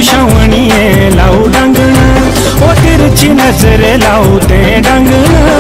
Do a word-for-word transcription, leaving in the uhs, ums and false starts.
छावणिए लाऊ डंगण ओ तिरछी नजर लाऊ ते डंगण।